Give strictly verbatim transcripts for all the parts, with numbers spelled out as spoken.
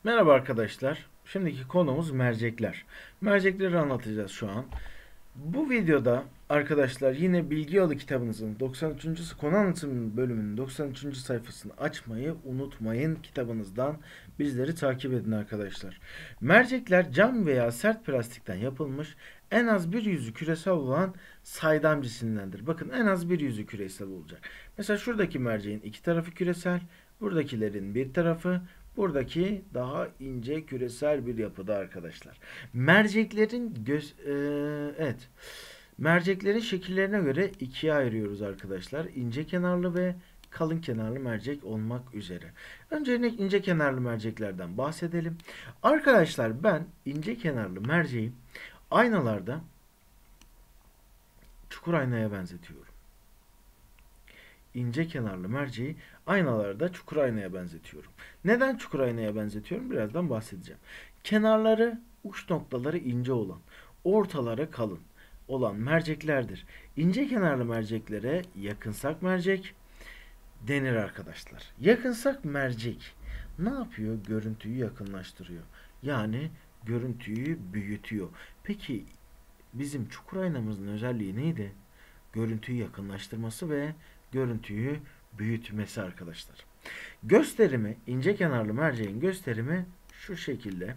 Merhaba arkadaşlar. Şimdiki konumuz mercekler. Mercekleri anlatacağız şu an. Bu videoda arkadaşlar yine Bilgi Yolu kitabınızın doksan üçüncü konu anlatım bölümünün doksan üçüncü sayfasını açmayı unutmayın. Kitabınızdan bizleri takip edin arkadaşlar. Mercekler cam veya sert plastikten yapılmış, en az bir yüzü küresel olan saydam cisimdendir. Bakın, en az bir yüzü küresel olacak. Mesela şuradaki merceğin iki tarafı küresel, buradakilerin bir tarafı, buradaki daha ince küresel bir yapıda arkadaşlar. Merceklerin göz e, evet. Merceklerin şekillerine göre ikiye ayırıyoruz arkadaşlar. İnce kenarlı ve kalın kenarlı mercek olmak üzere. Öncelikle ince kenarlı merceklerden bahsedelim. Arkadaşlar, ben ince kenarlı merceği aynalarda çukur aynaya benzetiyorum. İnce kenarlı merceği aynalarda çukur aynaya benzetiyorum. Neden çukur aynaya benzetiyorum? Birazdan bahsedeceğim. Kenarları, uç noktaları ince olan, ortaları kalın olan merceklerdir. İnce kenarlı merceklere yakınsak mercek denir arkadaşlar. Yakınsak mercek ne yapıyor? Görüntüyü yakınlaştırıyor. Yani görüntüyü büyütüyor. Peki bizim çukur aynamızın özelliği neydi? Görüntüyü yakınlaştırması ve görüntüyü büyütmesi arkadaşlar. Gösterimi, ince kenarlı merceğin gösterimi şu şekilde.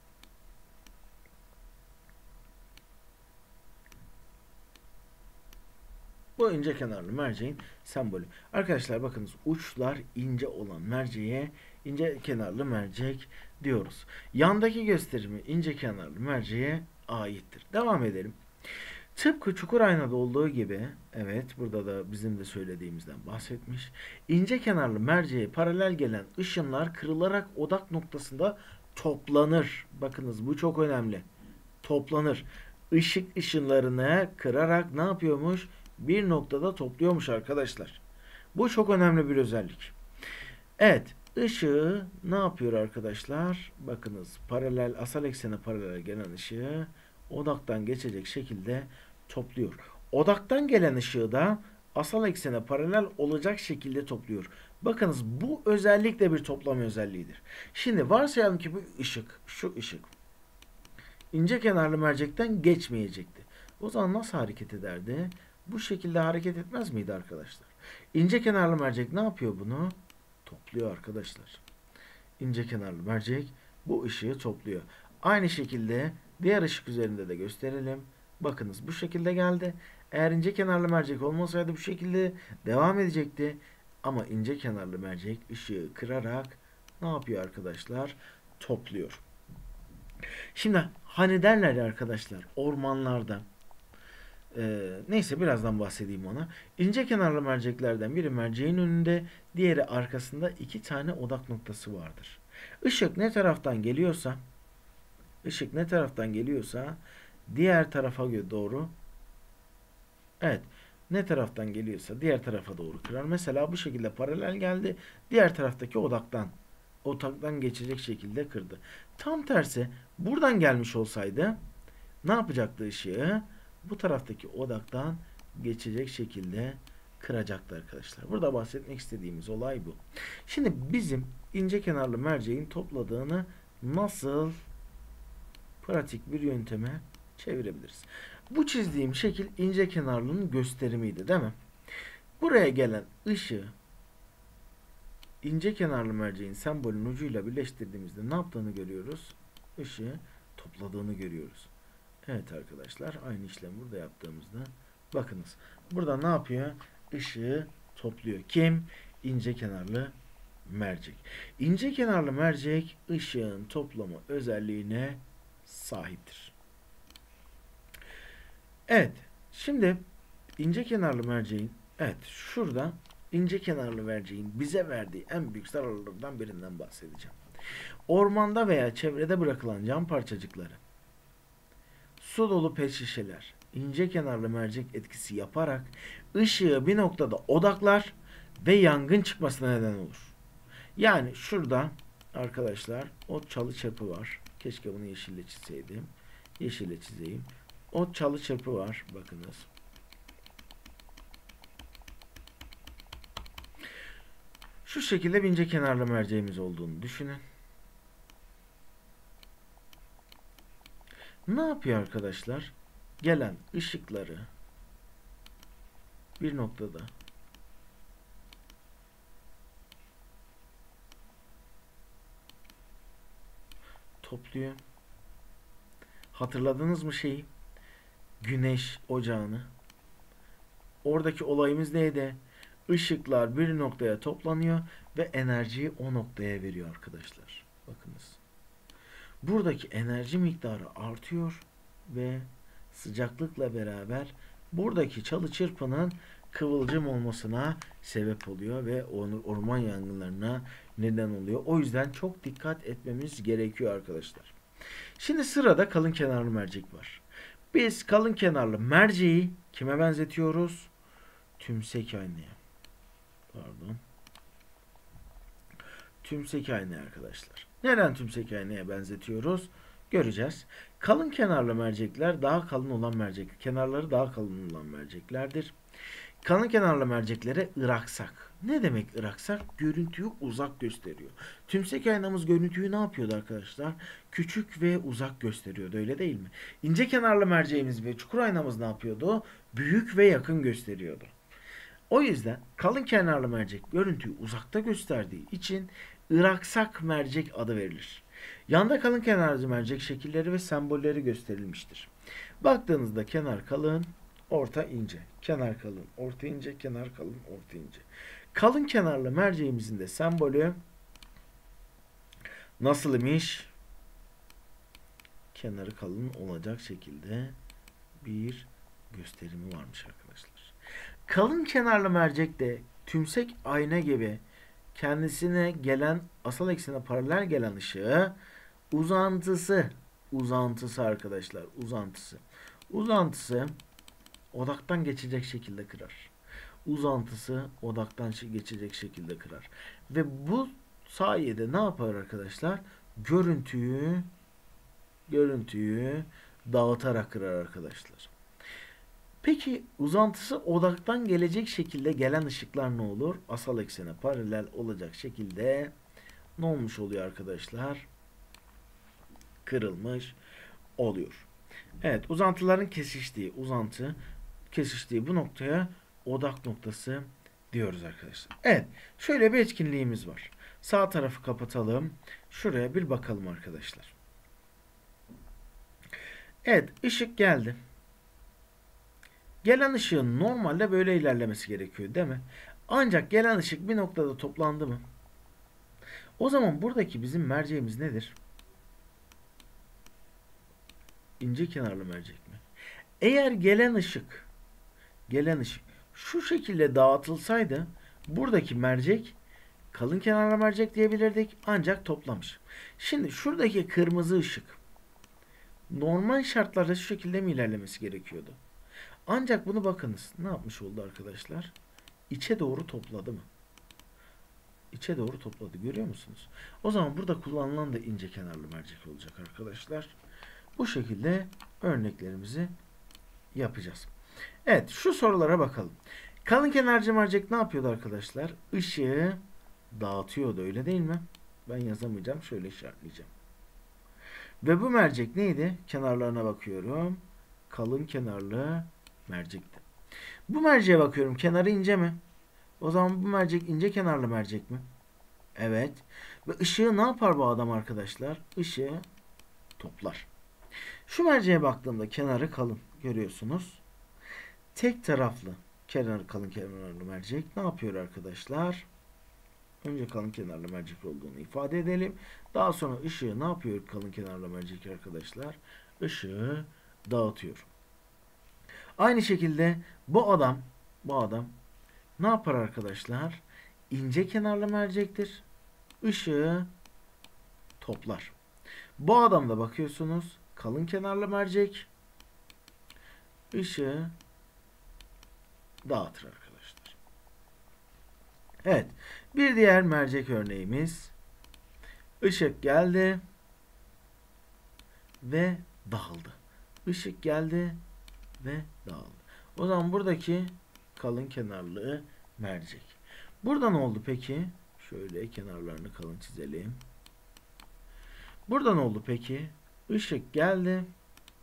Bu ince kenarlı merceğin sembolü. Arkadaşlar bakınız, uçlar ince olan merceğe ince kenarlı mercek diyoruz. Yandaki gösterimi ince kenarlı merceğe aittir. Devam edelim. Tıpkı çukur aynada olduğu gibi, evet, burada da bizim de söylediğimizden bahsetmiş. İnce kenarlı merceğe paralel gelen ışınlar kırılarak odak noktasında toplanır. Bakınız, bu çok önemli. Toplanır. Işık ışınlarını kırarak ne yapıyormuş? Bir noktada topluyormuş arkadaşlar. Bu çok önemli bir özellik. Evet, ışığı ne yapıyor arkadaşlar? Bakınız, paralel, asal eksene paralel gelen ışığı odaktan geçecek şekilde topluyor. Odaktan gelen ışığı da asal eksene paralel olacak şekilde topluyor. Bakınız, bu özellik de bir toplama özelliğidir. Şimdi varsayalım ki bu ışık, şu ışık ince kenarlı mercekten geçmeyecekti. O zaman nasıl hareket ederdi? Bu şekilde hareket etmez miydi arkadaşlar? İnce kenarlı mercek ne yapıyor bunu? Topluyor arkadaşlar. İnce kenarlı mercek bu ışığı topluyor. Aynı şekilde diğer ışık üzerinde de gösterelim. Bakınız, bu şekilde geldi. Eğer ince kenarlı mercek olmasaydı bu şekilde devam edecekti. Ama ince kenarlı mercek ışığı kırarak ne yapıyor arkadaşlar? Topluyor. Şimdi hani derler ya arkadaşlar, ormanlarda, e, neyse birazdan bahsedeyim ona. İnce kenarlı merceklerden biri merceğin önünde, diğeri arkasında iki tane odak noktası vardır. Işık ne taraftan geliyorsa, ışık ne taraftan geliyorsa diğer tarafa doğru, evet, ne taraftan geliyorsa diğer tarafa doğru kırar. Mesela bu şekilde paralel geldi. Diğer taraftaki odaktan odaktan geçecek şekilde kırdı. Tam tersi, buradan gelmiş olsaydı ne yapacaktı ışığı? Bu taraftaki odaktan geçecek şekilde kıracaktı arkadaşlar. Burada bahsetmek istediğimiz olay bu. Şimdi bizim ince kenarlı merceğin topladığını nasıl pratik bir yönteme çevirebiliriz? Bu çizdiğim şekil ince kenarlının gösterimiydi, değil mi? Buraya gelen ışığı ince kenarlı merceğin sembolün ucuyla birleştirdiğimizde ne yaptığını görüyoruz? Işığı topladığını görüyoruz. Evet arkadaşlar, aynı işlemi burada yaptığımızda bakınız, burada ne yapıyor? Işığı topluyor. Kim? İnce kenarlı mercek. İnce kenarlı mercek ışığın toplama özelliğine sahiptir. Evet, şimdi ince kenarlı merceğin, evet, şurada ince kenarlı merceğin bize verdiği en büyük zararlardan birinden bahsedeceğim. Ormanda veya çevrede bırakılan cam parçacıkları, su dolu pet şişeler ince kenarlı mercek etkisi yaparak ışığı bir noktada odaklar ve yangın çıkmasına neden olur. Yani şurada arkadaşlar o çalı çırpı var. Keşke bunu yeşille çizseydim. Yeşille çizeyim. O çalı çırpı var. Bakınız. Şu şekilde bir ince kenarlı merceğimiz olduğunu düşünün. Ne yapıyor arkadaşlar? Gelen ışıkları bir noktada topluyor. Hatırladınız mı şeyi? Güneş ocağını. Oradaki olayımız neydi? Işıklar bir noktaya toplanıyor ve enerjiyi o noktaya veriyor arkadaşlar. Bakınız. Buradaki enerji miktarı artıyor ve sıcaklıkla beraber buradaki çalı çırpının kıvılcım olmasına sebep oluyor ve orman yangınlarına neden oluyor. O yüzden çok dikkat etmemiz gerekiyor arkadaşlar. Şimdi sırada kalın kenarlı mercek var. Biz kalın kenarlı merceği kime benzetiyoruz? Tümsek aynaya. Pardon. Tümsek aynaya arkadaşlar. Neden tümsek aynaya benzetiyoruz? Göreceğiz. Kalın kenarlı mercekler daha kalın olan mercek. Kenarları daha kalın olan merceklerdir. Kalın kenarlı merceklere ıraksak. Ne demek ıraksak? Görüntüyü uzak gösteriyor. Tümsek aynamız görüntüyü ne yapıyordu arkadaşlar? Küçük ve uzak gösteriyordu, öyle değil mi? İnce kenarlı merceğimiz ve çukur aynamız ne yapıyordu? Büyük ve yakın gösteriyordu. O yüzden kalın kenarlı mercek görüntüyü uzakta gösterdiği için ıraksak mercek adı verilir. Yanda kalın kenarlı mercek şekilleri ve sembolleri gösterilmiştir. Baktığınızda kenar kalın, orta ince, kenar kalın, orta ince, kenar kalın, orta ince. Kalın kenarlı merceğimizin de sembolü nasıl imiş? Kenarı kalın olacak şekilde bir gösterimi varmış arkadaşlar. Kalın kenarlı mercek de tümsek ayna gibi kendisine gelen asal eksene paralel gelen ışığı uzantısı uzantısı arkadaşlar uzantısı uzantısı odaktan geçecek şekilde kırar. Uzantısı odaktan geçecek şekilde kırar. Ve bu sayede ne yapar arkadaşlar? Görüntüyü görüntüyü dağıtarak kırar arkadaşlar. Peki uzantısı odaktan gelecek şekilde gelen ışıklar ne olur? Asal eksene paralel olacak şekilde ne olmuş oluyor arkadaşlar? Kırılmış oluyor. Evet, uzantıların kesiştiği, uzantı kesiştiği bu noktaya odak noktası diyoruz arkadaşlar. Evet, şöyle bir etkinliğimiz var. Sağ tarafı kapatalım. Şuraya bir bakalım arkadaşlar. Evet, ışık geldi. Gelen ışığın normalde böyle ilerlemesi gerekiyor, değil mi? Ancak gelen ışık bir noktada toplandı mı? O zaman buradaki bizim merceğimiz nedir? İnce kenarlı mercek mi? Eğer gelen ışık gelen ışık şu şekilde dağıtılsaydı buradaki mercek kalın kenarlı mercek diyebilirdik, ancak toplamış. Şimdi şuradaki kırmızı ışık normal şartlarda şu şekilde mi ilerlemesi gerekiyordu? Ancak bunu bakınız. Ne yapmış oldu arkadaşlar? İçe doğru topladı mı? İçe doğru topladı. Görüyor musunuz? O zaman burada kullanılan da ince kenarlı mercek olacak arkadaşlar. Bu şekilde örneklerimizi yapacağız. Evet, şu sorulara bakalım. Kalın kenarcı mercek ne yapıyordu arkadaşlar? Işığı dağıtıyordu, öyle değil mi? Ben yazamayacağım. Şöyle işaretleyeceğim. Ve bu mercek neydi? Kenarlarına bakıyorum. Kalın kenarlı mercekti. Bu merceğe bakıyorum. Kenarı ince mi? O zaman bu mercek ince kenarlı mercek mi? Evet. Ve ışığı ne yapar bu adam arkadaşlar? Işığı toplar. Şu merceğe baktığımda kenarı kalın. Görüyorsunuz. Tek taraflı kenarı kalın kenarlı mercek ne yapıyor arkadaşlar? Önce kalın kenarlı mercek olduğunu ifade edelim. Daha sonra ışığı ne yapıyor kalın kenarlı mercek arkadaşlar? Işığı dağıtıyor. Aynı şekilde bu adam bu adam ne yapar arkadaşlar? İnce kenarlı mercektir. Işığı toplar. Bu adamda bakıyorsunuz kalın kenarlı mercek ışığı dağıtır arkadaşlar. Evet. Bir diğer mercek örneğimiz. Işık geldi ve dağıldı. Işık geldi ve dağıldı. O zaman buradaki kalın kenarlı mercek. Burada ne oldu peki? Şöyle kenarlarını kalın çizelim. Burada ne oldu peki? Işık geldi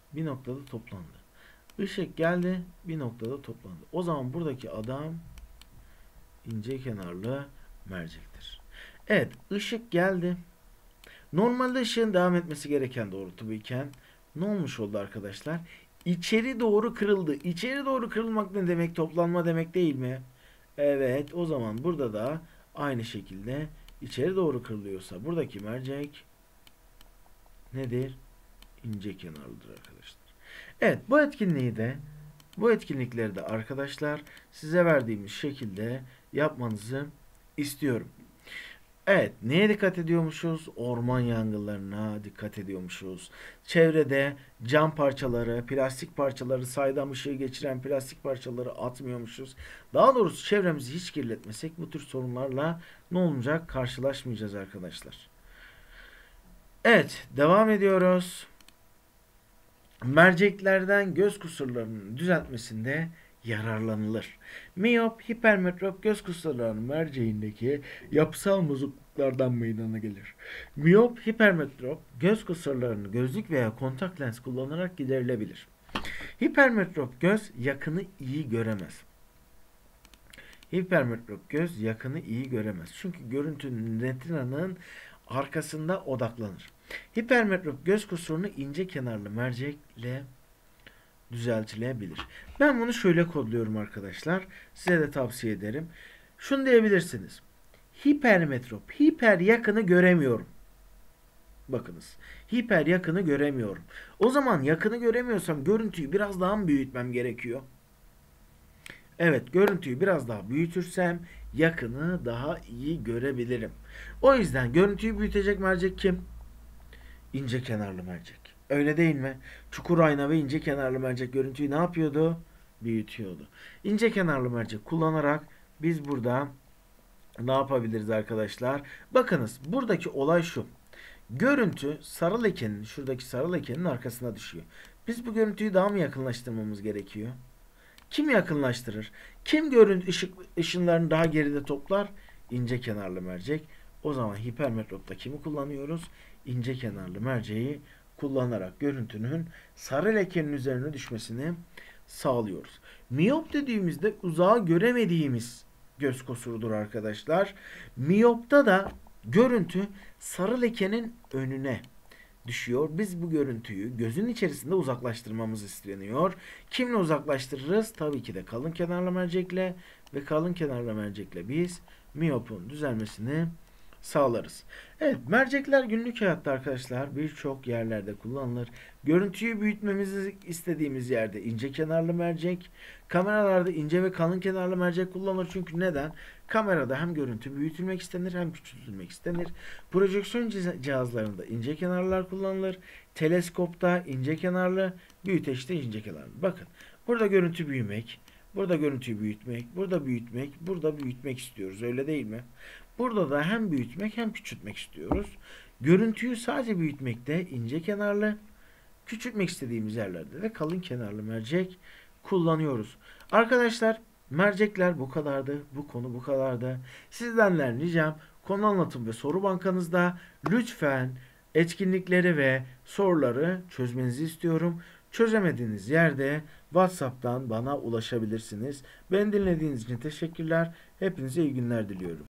bir noktada toplandı. Işık geldi, bir noktada toplandı. O zaman buradaki adam ince kenarlı mercektir. Evet, ışık geldi. Normalde ışığın devam etmesi gereken doğrultu bu iken ne olmuş oldu arkadaşlar? İçeri doğru kırıldı. İçeri doğru kırılmak ne demek? Toplanma demek değil mi? Evet, o zaman burada da aynı şekilde içeri doğru kırılıyorsa buradaki mercek nedir? İnce kenarlıdır arkadaşlar. Evet, bu etkinliği de bu etkinlikleri de arkadaşlar size verdiğimiz şekilde yapmanızı istiyorum. Evet, neye dikkat ediyormuşuz? Orman yangınlarına dikkat ediyormuşuz. Çevrede cam parçaları, plastik parçaları, saydam ışığı geçiren plastik parçaları atmıyormuşuz. Daha doğrusu çevremizi hiç kirletmesek bu tür sorunlarla ne olacak? Karşılaşmayacağız arkadaşlar. Evet, devam ediyoruz. Merceklerden göz kusurlarının düzeltmesinde yararlanılır. Miyop, hipermetrop göz kusurlarının merceğindeki yapısal bozukluklardan meydana gelir. Miyop, hipermetrop göz kusurlarını gözlük veya kontak lens kullanarak giderilebilir. Hipermetrop göz yakını iyi göremez. Hipermetrop göz yakını iyi göremez. Çünkü görüntünün retinanın arkasında odaklanır. Hipermetrop göz kusurunu ince kenarlı mercekle düzeltilebilir. Ben bunu şöyle kodluyorum arkadaşlar. Size de tavsiye ederim. Şunu diyebilirsiniz. Hipermetrop, hiper yakını göremiyorum. Bakınız. Hiper yakını göremiyorum. O zaman yakını göremiyorsam görüntüyü biraz daha mı büyütmem gerekiyor? Evet, görüntüyü biraz daha büyütürsem yakını daha iyi görebilirim. O yüzden görüntüyü büyütecek mercek kim? İnce kenarlı mercek. Öyle değil mi? Çukur ayna ve ince kenarlı mercek görüntüyü ne yapıyordu? Büyütüyordu. İnce kenarlı mercek kullanarak biz burada ne yapabiliriz arkadaşlar? Bakınız buradaki olay şu. Görüntü sarı lekenin, şuradaki sarı lekenin arkasına düşüyor. Biz bu görüntüyü daha mı yakınlaştırmamız gerekiyor? Kim yakınlaştırır? Kim görüntü ışık, ışınlarını daha geride toplar? İnce kenarlı mercek. O zaman hipermetropta kimi kullanıyoruz? İnce kenarlı merceği kullanarak görüntünün sarı lekenin üzerine düşmesini sağlıyoruz. Miyop dediğimizde uzağı göremediğimiz göz kusurudur arkadaşlar. Miyopta da görüntü sarı lekenin önüne düşüyor. Biz bu görüntüyü gözün içerisinde uzaklaştırmamız isteniyor. Kimle uzaklaştırırız? Tabii ki de kalın kenarlı mercekle ve kalın kenarlı mercekle biz miyopun düzelmesini sağlarız. Evet, mercekler günlük hayatta arkadaşlar birçok yerlerde kullanılır. Görüntüyü büyütmemizi istediğimiz yerde ince kenarlı mercek, kameralarda ince ve kalın kenarlı mercek kullanılır. Çünkü neden? Kamerada hem görüntü büyütülmek istenir hem küçültülmek istenir. Projeksiyon cihazlarında ince kenarlar kullanılır. Teleskopta ince kenarlı, büyüteçte ince kenarlı. Bakın, burada görüntü büyümek, burada görüntüyü büyütmek, burada büyütmek, burada büyütmek istiyoruz. Öyle değil mi? Burada da hem büyütmek hem küçültmek istiyoruz. Görüntüyü sadece büyütmekte ince kenarlı, küçültmek istediğimiz yerlerde de kalın kenarlı mercek kullanıyoruz. Arkadaşlar, mercekler bu kadardı. Bu konu bu kadardı. Sizden ricam konu anlatım ve soru bankanızda lütfen etkinlikleri ve soruları çözmenizi istiyorum. Çözemediğiniz yerde WhatsApp'tan bana ulaşabilirsiniz. Beni dinlediğiniz için teşekkürler. Hepinize iyi günler diliyorum.